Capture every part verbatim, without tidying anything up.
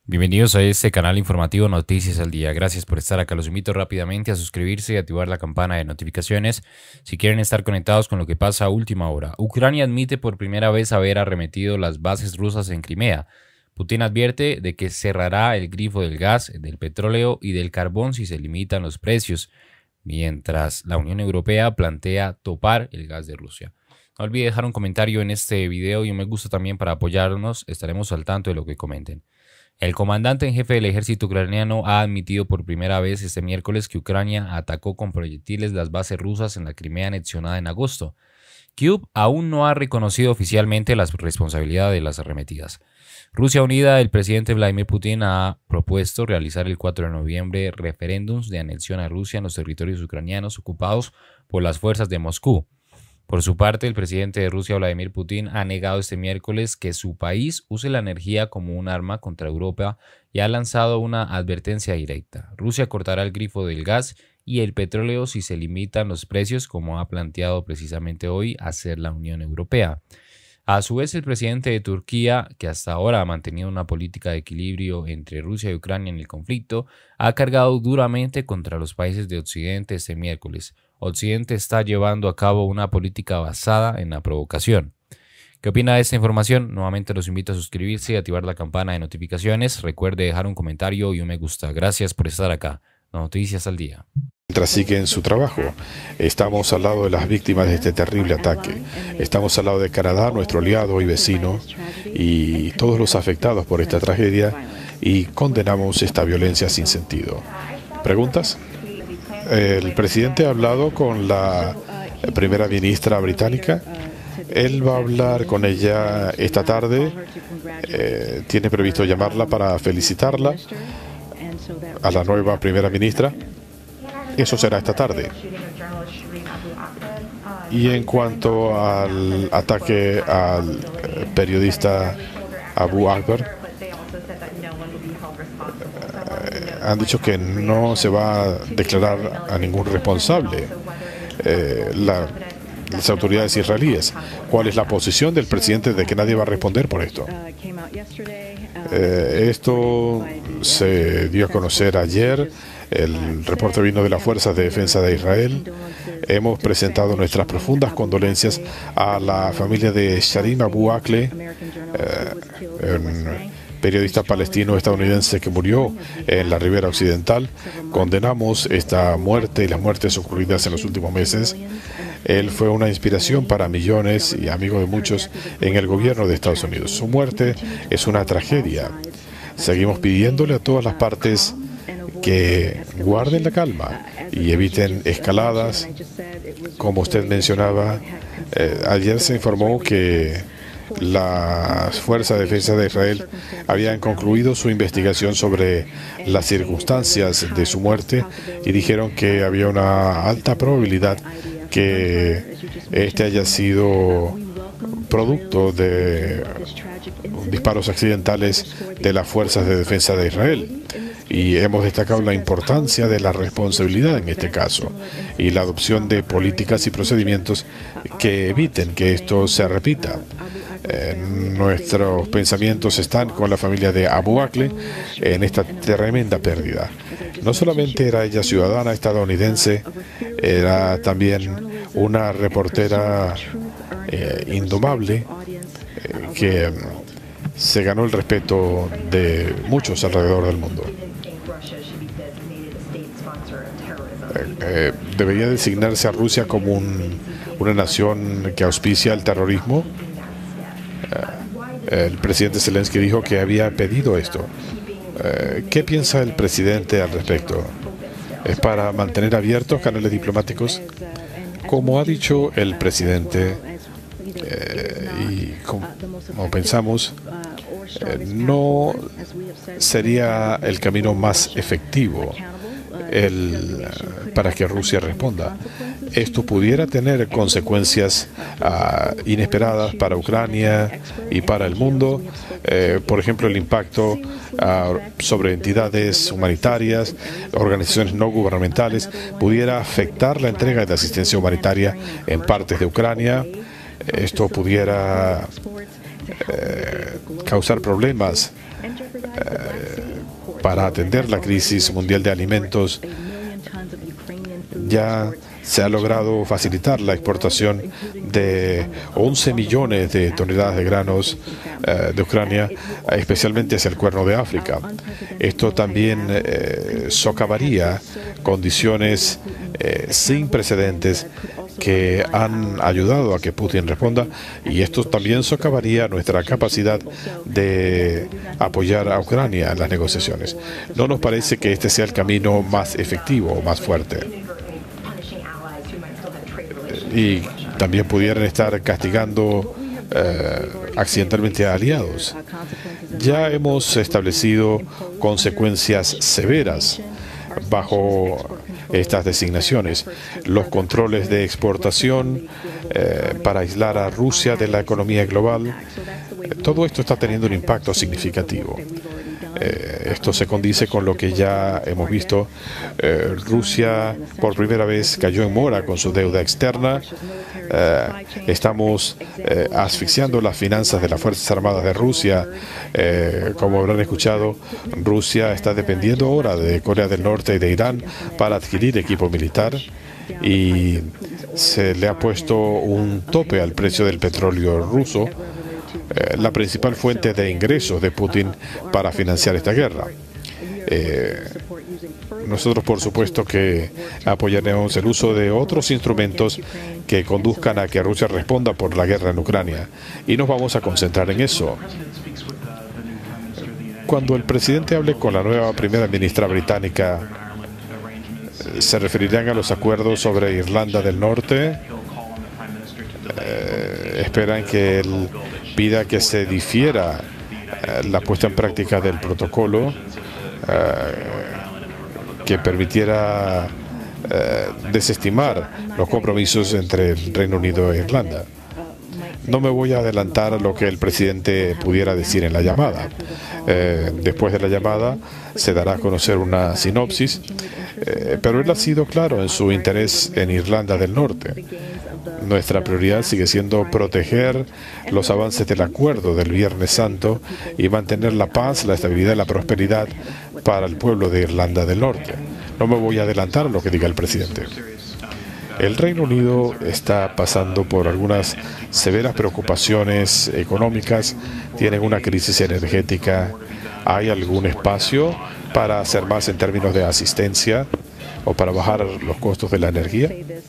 Bienvenidos a este canal informativo Noticias al Día. Gracias por estar acá. Los invito rápidamente a suscribirse y activar la campana de notificaciones si quieren estar conectados con lo que pasa a última hora. Ucrania admite por primera vez haber arremetido las bases rusas en Crimea. Putin advierte de que cerrará el grifo del gas, del petróleo y del carbón si se limitan los precios, mientras la Unión Europea plantea topar el gas de Rusia. No olvide dejar un comentario en este video y un me gusta también para apoyarnos. Estaremos al tanto de lo que comenten. El comandante en jefe del ejército ucraniano ha admitido por primera vez este miércoles que Ucrania atacó con proyectiles las bases rusas en la Crimea anexionada en agosto. Kyiv aún no ha reconocido oficialmente la responsabilidad de las arremetidas. Rusia Unida, el presidente Vladimir Putin ha propuesto realizar el cuatro de noviembre referéndums de anexión a Rusia en los territorios ucranianos ocupados por las fuerzas de Moscú. Por su parte, el presidente de Rusia, Vladimir Putin, ha negado este miércoles que su país use la energía como un arma contra Europa y ha lanzado una advertencia directa. Rusia cortará el grifo del gas y el petróleo si se limitan los precios, como ha planteado precisamente hoy hacer la Unión Europea. A su vez, el presidente de Turquía, que hasta ahora ha mantenido una política de equilibrio entre Rusia y Ucrania en el conflicto, ha cargado duramente contra los países de Occidente este miércoles. Occidente está llevando a cabo una política basada en la provocación. ¿Qué opina de esta información? Nuevamente los invito a suscribirse y activar la campana de notificaciones. Recuerde dejar un comentario y un me gusta. Gracias por estar acá. Noticias al Día. Mientras siguen su trabajo, estamos al lado de las víctimas de este terrible ataque. Estamos al lado de Canadá, nuestro aliado y vecino, y todos los afectados por esta tragedia, y condenamos esta violencia sin sentido. ¿Preguntas? El presidente ha hablado con la primera ministra británica. Él va a hablar con ella esta tarde. Eh, tiene previsto llamarla para felicitarla a la nueva primera ministra. Eso será esta tarde. Y en cuanto al ataque al periodista Abu Akbar, han dicho que no se va a declarar a ningún responsable. Eh, la, las autoridades israelíes. ¿Cuál es la posición del presidente de que nadie va a responder por esto? Eh, esto se dio a conocer ayer. El reporte vino de las Fuerzas de Defensa de Israel. Hemos presentado nuestras profundas condolencias a la familia de Shireen Abu Akleh, eh, un periodista palestino-estadounidense que murió en la Ribera Occidental. Condenamos esta muerte y las muertes ocurridas en los últimos meses. Él fue una inspiración para millones y amigo de muchos en el gobierno de Estados Unidos. Su muerte es una tragedia. Seguimos pidiéndole a todas las partes que guarden la calma y eviten escaladas. Como usted mencionaba, eh, ayer se informó que las Fuerzas de Defensa de Israel habían concluido su investigación sobre las circunstancias de su muerte y dijeron que había una alta probabilidad que este haya sido producto de disparos accidentales de las Fuerzas de Defensa de Israel. Y hemos destacado la importancia de la responsabilidad en este caso y la adopción de políticas y procedimientos que eviten que esto se repita. Eh, nuestros pensamientos están con la familia de Abu Akleh en esta tremenda pérdida. No solamente era ella ciudadana estadounidense, era también una reportera eh, indomable eh, que se ganó el respeto de muchos alrededor del mundo. Eh, eh, ¿Debería designarse a Rusia como un, una nación que auspicia el terrorismo? Eh, el presidente Zelensky dijo que había pedido esto. Eh, ¿Qué piensa el presidente al respecto? ¿Es para mantener abiertos canales diplomáticos? Como ha dicho el presidente, eh, y como, como pensamos, eh, no sería el camino más efectivo el, para que Rusia responda. Esto pudiera tener consecuencias uh, inesperadas para Ucrania y para el mundo. Eh, por ejemplo, el impacto uh, sobre entidades humanitarias, organizaciones no gubernamentales, pudiera afectar la entrega de asistencia humanitaria en partes de Ucrania. Esto pudiera eh, causar problemas para atender la crisis mundial de alimentos. Ya se ha logrado facilitar la exportación de once millones de toneladas de granos eh, de Ucrania, especialmente hacia el Cuerno de África. Esto también eh, socavaría condiciones eh, sin precedentes que han ayudado a que Putin responda, y esto también socavaría nuestra capacidad de apoyar a Ucrania en las negociaciones. No nos parece que este sea el camino más efectivo o más fuerte. Y también pudieran estar castigando eh, accidentalmente a aliados. Ya hemos establecido consecuencias severas bajo estas designaciones. Los controles de exportación eh, para aislar a Rusia de la economía global. Todo esto está teniendo un impacto significativo. Eh, esto se condice con lo que ya hemos visto. Eh, Rusia por primera vez cayó en mora con su deuda externa. Eh, estamos eh, asfixiando las finanzas de las Fuerzas Armadas de Rusia. Eh, como habrán escuchado, Rusia está dependiendo ahora de Corea del Norte y de Irán para adquirir equipo militar, y se le ha puesto un tope al precio del petróleo ruso, eh, la principal fuente de ingresos de Putin para financiar esta guerra. Eh, nosotros, por supuesto, que apoyaremos el uso de otros instrumentos que conduzcan a que Rusia responda por la guerra en Ucrania, y nos vamos a concentrar en eso. Cuando el presidente hable con la nueva primera ministra británica, se referirán a los acuerdos sobre Irlanda del Norte. Eh, esperan que él pida que se difiera eh, la puesta en práctica del protocolo eh, que permitiera eh, desestimar los compromisos entre el Reino Unido e Irlanda. No me voy a adelantar a lo que el presidente pudiera decir en la llamada. Eh, después de la llamada se dará a conocer una sinopsis, eh, pero él ha sido claro en su interés en Irlanda del Norte. Nuestra prioridad sigue siendo proteger los avances del acuerdo del Viernes Santo y mantener la paz, la estabilidad y la prosperidad para el pueblo de Irlanda del Norte. No me voy a adelantar a lo que diga el presidente. El Reino Unido está pasando por algunas severas preocupaciones económicas, tienen una crisis energética. ¿Hay algún espacio para hacer más en términos de asistencia o para bajar los costos de la energía?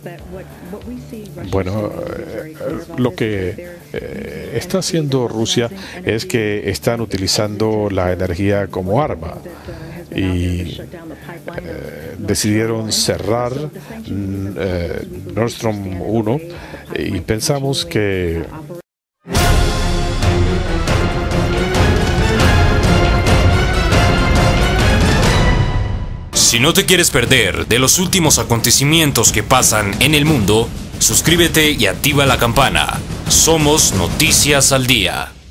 Bueno, eh, lo que eh, está haciendo Rusia es que están utilizando la energía como arma, y eh, decidieron cerrar eh, Nord Stream uno, y pensamos que si no te quieres perder de los últimos acontecimientos que pasan en el mundo, suscríbete y activa la campana. Somos Noticias al Día.